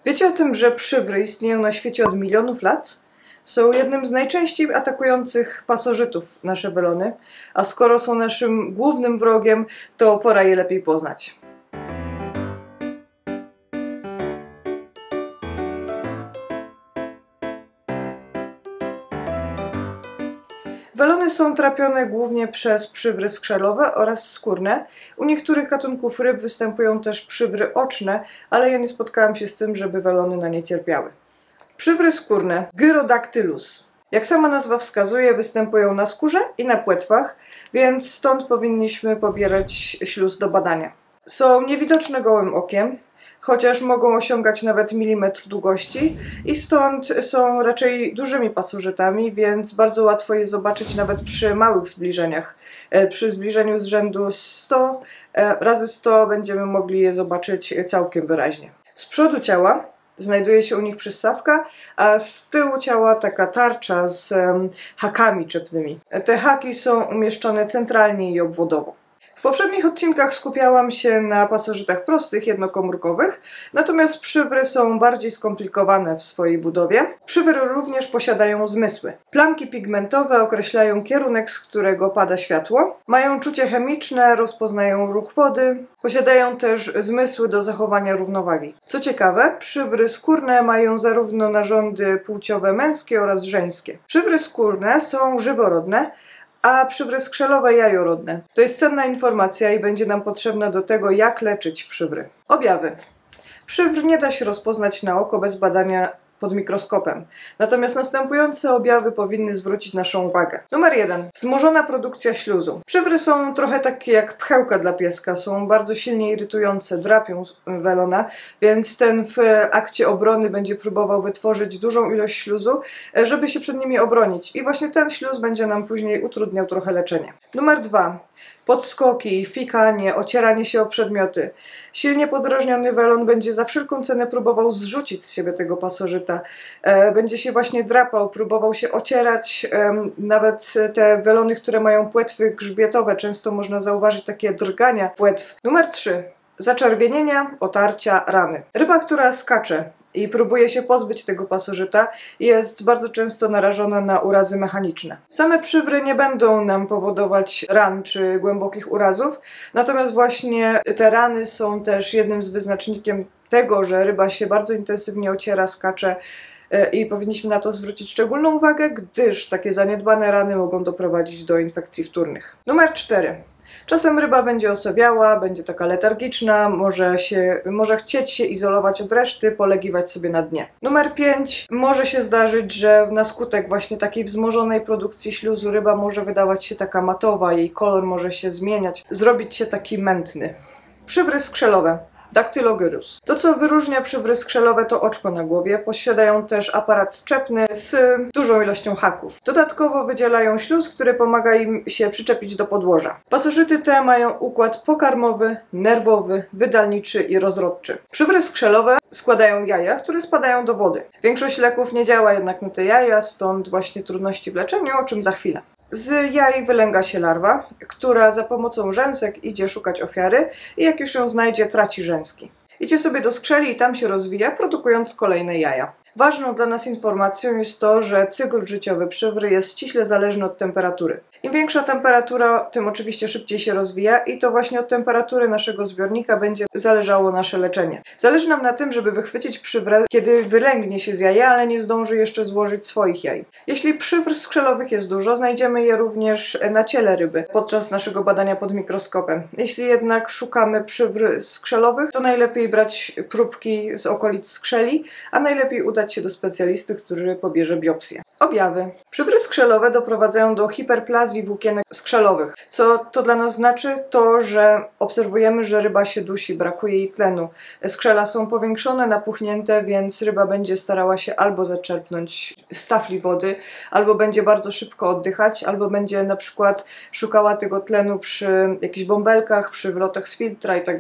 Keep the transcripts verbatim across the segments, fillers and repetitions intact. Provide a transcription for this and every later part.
Wiecie o tym, że przywry istnieją na świecie od milionów lat? Są jednym z najczęściej atakujących pasożytów nasze welony, a skoro są naszym głównym wrogiem, to pora je lepiej poznać. Welony są trapione głównie przez przywry skrzelowe oraz skórne. U niektórych gatunków ryb występują też przywry oczne, ale ja nie spotkałam się z tym, żeby welony na nie cierpiały. Przywry skórne, Gyrodactylus. Jak sama nazwa wskazuje, występują na skórze i na płetwach, więc stąd powinniśmy pobierać śluz do badania. Są niewidoczne gołym okiem, chociaż mogą osiągać nawet milimetr długości i stąd są raczej dużymi pasożytami, więc bardzo łatwo je zobaczyć nawet przy małych zbliżeniach. Przy zbliżeniu z rzędu sto razy sto będziemy mogli je zobaczyć całkiem wyraźnie. Z przodu ciała znajduje się u nich przyssawka, a z tyłu ciała taka tarcza z um, hakami czepnymi. Te haki są umieszczone centralnie i obwodowo. W poprzednich odcinkach skupiałam się na pasożytach prostych, jednokomórkowych, natomiast przywry są bardziej skomplikowane w swojej budowie. Przywry również posiadają zmysły. Plamki pigmentowe określają kierunek, z którego pada światło, mają czucie chemiczne, rozpoznają ruch wody, posiadają też zmysły do zachowania równowagi. Co ciekawe, przywry skórne mają zarówno narządy płciowe męskie oraz żeńskie. Przywry skórne są żyworodne, a przywry skrzelowe jajorodne. To jest cenna informacja i będzie nam potrzebna do tego, jak leczyć przywry. Objawy. Przywr nie da się rozpoznać na oko bez badania pod mikroskopem. Natomiast następujące objawy powinny zwrócić naszą uwagę. Numer jeden. Wzmożona produkcja śluzu. Przywry są trochę takie jak pchełka dla pieska. Są bardzo silnie irytujące, drapią welona, więc ten w akcie obrony będzie próbował wytworzyć dużą ilość śluzu, żeby się przed nimi obronić. I właśnie ten śluz będzie nam później utrudniał trochę leczenie. Numer dwa. Podskoki, fikanie, ocieranie się o przedmioty. Silnie podrażniony welon będzie za wszelką cenę próbował zrzucić z siebie tego pasożyta. E, będzie się właśnie drapał, próbował się ocierać. E, nawet te welony, które mają płetwy grzbietowe, często można zauważyć takie drgania płetw. Numer trzy. Zaczerwienienia, otarcia, rany. Ryba, która skacze i próbuje się pozbyć tego pasożyta, jest bardzo często narażona na urazy mechaniczne. Same przywry nie będą nam powodować ran czy głębokich urazów, natomiast właśnie te rany są też jednym z wyznacznikiem tego, że ryba się bardzo intensywnie ociera, skacze i powinniśmy na to zwrócić szczególną uwagę, gdyż takie zaniedbane rany mogą doprowadzić do infekcji wtórnych. Numer cztery. Czasem ryba będzie osowiała, będzie taka letargiczna, może, się, może chcieć się izolować od reszty, polegiwać sobie na dnie. Numer pięć. Może się zdarzyć, że na skutek właśnie takiej wzmożonej produkcji śluzu ryba może wydawać się taka matowa, jej kolor może się zmieniać, zrobić się taki mętny. Przywry skrzelowe. Dactylogyrus. To, co wyróżnia przywry skrzelowe, to oczko na głowie. Posiadają też aparat czepny z dużą ilością haków. Dodatkowo wydzielają śluz, który pomaga im się przyczepić do podłoża. Pasożyty te mają układ pokarmowy, nerwowy, wydalniczy i rozrodczy. Przywry skrzelowe składają jaja, które spadają do wody. Większość leków nie działa jednak na te jaja, stąd właśnie trudności w leczeniu, o czym za chwilę. Z jaj wylęga się larwa, która za pomocą rzęsek idzie szukać ofiary i jak już ją znajdzie, traci rzęski. Idzie sobie do skrzeli i tam się rozwija, produkując kolejne jaja. Ważną dla nas informacją jest to, że cykl życiowy przywry jest ściśle zależny od temperatury. Im większa temperatura, tym oczywiście szybciej się rozwija i to właśnie od temperatury naszego zbiornika będzie zależało nasze leczenie. Zależy nam na tym, żeby wychwycić przywrę, kiedy wylęgnie się z jaja, ale nie zdąży jeszcze złożyć swoich jaj. Jeśli przywr skrzelowych jest dużo, znajdziemy je również na ciele ryby podczas naszego badania pod mikroskopem. Jeśli jednak szukamy przywr skrzelowych, to najlepiej brać próbki z okolic skrzeli, a najlepiej udać się do specjalisty, który pobierze biopsję. Objawy. Przywry skrzelowe doprowadzają do hiperplazji włókienek skrzelowych. Co to dla nas znaczy? To, że obserwujemy, że ryba się dusi, brakuje jej tlenu. Skrzela są powiększone, napuchnięte, więc ryba będzie starała się albo zaczerpnąć z tafli wody, albo będzie bardzo szybko oddychać, albo będzie na przykład szukała tego tlenu przy jakichś bąbelkach, przy wylotach z filtra i tak dalej.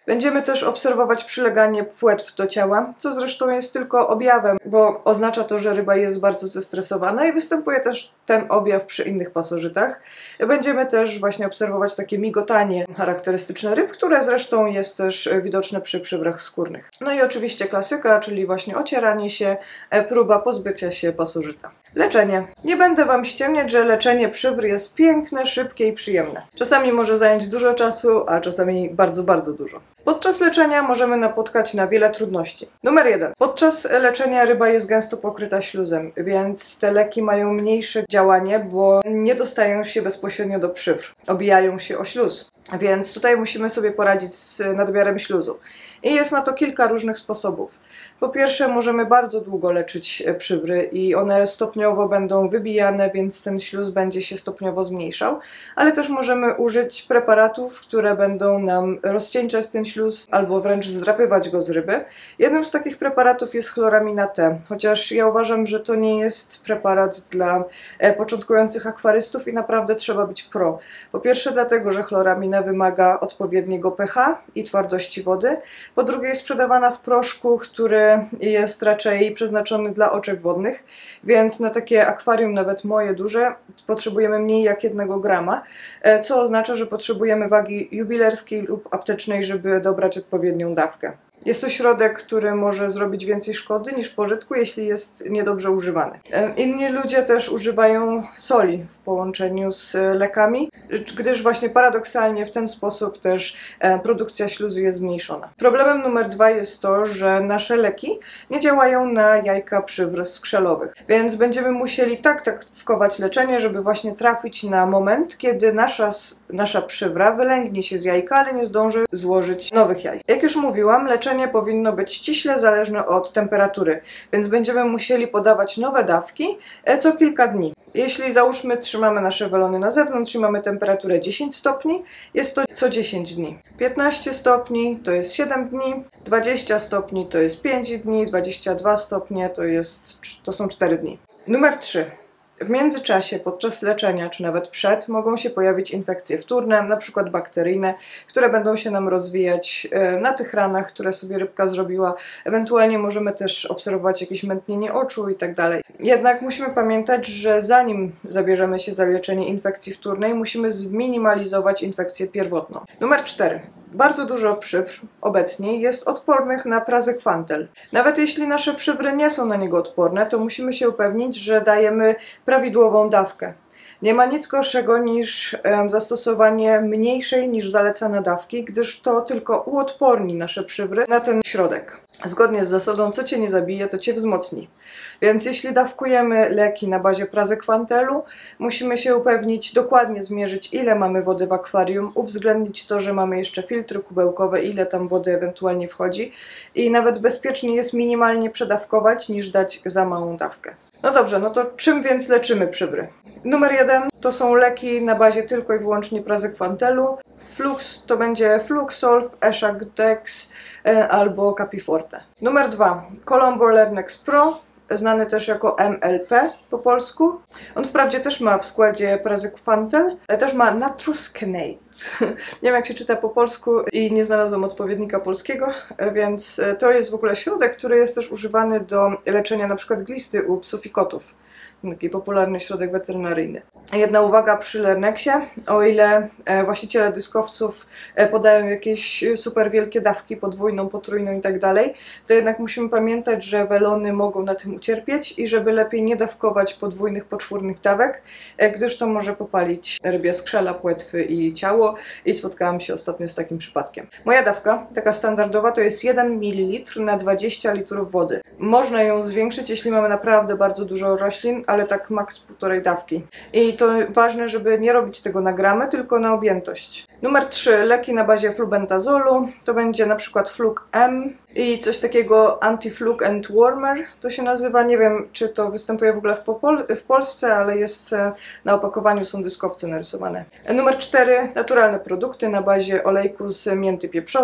Będziemy też obserwować przyleganie płetw do ciała, co zresztą jest tylko objawem, bo oznacza to, że ryba jest bardzo zestresowana i występuje też ten objaw przy innych pasożytach. Będziemy też właśnie obserwować takie migotanie charakterystyczne ryb, które zresztą jest też widoczne przy przywrach skórnych. No i oczywiście klasyka, czyli właśnie ocieranie się, próba pozbycia się pasożyta. Leczenie. Nie będę Wam ściemniać, że leczenie przywr jest piękne, szybkie i przyjemne. Czasami może zająć dużo czasu, a czasami bardzo, bardzo dużo. Podczas leczenia możemy napotkać na wiele trudności. Numer jeden. Podczas leczenia ryba jest gęsto pokryta śluzem, więc te leki mają mniejsze działanie, bo nie dostają się bezpośrednio do przywr. Obijają się o śluz. Więc tutaj musimy sobie poradzić z nadmiarem śluzu. I jest na to kilka różnych sposobów. Po pierwsze, możemy bardzo długo leczyć przywry i one stopniowo będą wybijane, więc ten śluz będzie się stopniowo zmniejszał, ale też możemy użyć preparatów, które będą nam rozcieńczać ten śluz albo wręcz zdrapywać go z ryby. Jednym z takich preparatów jest chloramina T, chociaż ja uważam, że to nie jest preparat dla początkujących akwarystów i naprawdę trzeba być pro. Po pierwsze dlatego, że chloramina wymaga odpowiedniego pH i twardości wody. Po drugie jest sprzedawana w proszku, który jest raczej przeznaczony dla oczek wodnych, więc na takie akwarium, nawet moje duże, potrzebujemy mniej jak jednego grama, co oznacza, że potrzebujemy wagi jubilerskiej lub aptecznej, żeby dobrać odpowiednią dawkę. Jest to środek, który może zrobić więcej szkody niż pożytku, jeśli jest niedobrze używany. Inni ludzie też używają soli w połączeniu z lekami, gdyż właśnie paradoksalnie w ten sposób też produkcja śluzu jest zmniejszona. Problemem numer dwa jest to, że nasze leki nie działają na jajka przywr skrzelowych, więc będziemy musieli tak taktówkować leczenie, żeby właśnie trafić na moment, kiedy nasza, nasza przywra wylęgnie się z jajka, ale nie zdąży złożyć nowych jaj. Jak już mówiłam, leczenie powinno być ściśle zależne od temperatury, więc będziemy musieli podawać nowe dawki co kilka dni. Jeśli załóżmy trzymamy nasze welony na zewnątrz i mamy temperaturę dziesięć stopni, jest to co dziesięć dni. piętnaście stopni to jest siedem dni, dwadzieścia stopni to jest pięć dni, dwadzieścia dwa stopnie to, jest, to są cztery dni. Numer trzy. W międzyczasie, podczas leczenia, czy nawet przed, mogą się pojawić infekcje wtórne, na przykład bakteryjne, które będą się nam rozwijać na tych ranach, które sobie rybka zrobiła. Ewentualnie możemy też obserwować jakieś mętnienie oczu i tak dalej. Jednak musimy pamiętać, że zanim zabierzemy się za leczenie infekcji wtórnej, musimy zminimalizować infekcję pierwotną. Numer cztery. Bardzo dużo przywr obecnie jest odpornych na prazekwantel. Nawet jeśli nasze przywry nie są na niego odporne, to musimy się upewnić, że dajemy prawidłową dawkę. Nie ma nic gorszego niż um, zastosowanie mniejszej niż zalecane dawki, gdyż to tylko uodporni nasze przywry na ten środek. Zgodnie z zasadą, co Cię nie zabije, to Cię wzmocni. Więc jeśli dawkujemy leki na bazie prazekwantelu, musimy się upewnić, dokładnie zmierzyć, ile mamy wody w akwarium, uwzględnić to, że mamy jeszcze filtry kubełkowe, ile tam wody ewentualnie wchodzi i nawet bezpiecznie jest minimalnie przedawkować, niż dać za małą dawkę. No dobrze, no to czym więc leczymy przywry? Numer jeden to są leki na bazie tylko i wyłącznie prazekwantelu. Flux to będzie Fluxolv, Eshak Dex e, albo Capiforte. Numer dwa. Colombo Lernex Pro, znany też jako M L P po polsku. On wprawdzie też ma w składzie prazekwantel, ale też ma natruskenate. Nie wiem, jak się czyta po polsku i nie znalazłam odpowiednika polskiego, więc to jest w ogóle środek, który jest też używany do leczenia na przykład glisty u psów i kotów. Taki popularny środek weterynaryjny. Jedna uwaga przy Lernexie, o ile właściciele dyskowców podają jakieś super wielkie dawki, podwójną, potrójną i tak dalej, to jednak musimy pamiętać, że welony mogą na tym ucierpieć i żeby lepiej nie dawkować podwójnych, poczwórnych dawek, gdyż to może popalić rybie skrzela, płetwy i ciało i spotkałam się ostatnio z takim przypadkiem. Moja dawka, taka standardowa, to jest jeden mililitr na dwadzieścia litrów wody. Można ją zwiększyć, jeśli mamy naprawdę bardzo dużo roślin, ale tak maks półtorej dawki. I to ważne, żeby nie robić tego na gramy, tylko na objętość. Numer trzy. Leki na bazie flubentazolu. To będzie na przykład Flug M i coś takiego Anti-Flug and Warmer to się nazywa. Nie wiem, czy to występuje w ogóle w, Popol w Polsce, ale jest na opakowaniu, są dyskowce narysowane. Numer cztery. Naturalne produkty na bazie olejku z mięty pieprzowej.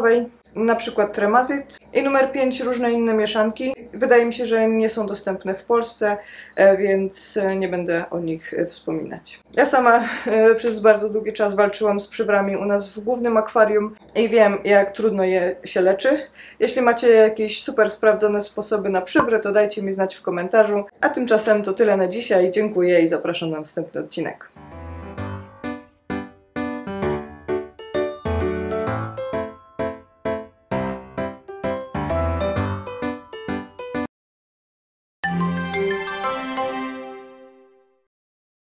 na przykład Tremazit. I numer pięć, różne inne mieszanki. Wydaje mi się, że nie są dostępne w Polsce, więc nie będę o nich wspominać. Ja sama przez bardzo długi czas walczyłam z przywrami u nas w głównym akwarium i wiem, jak trudno je się leczy. Jeśli macie jakieś super sprawdzone sposoby na przywry, to dajcie mi znać w komentarzu. A tymczasem to tyle na dzisiaj. Dziękuję i zapraszam na następny odcinek.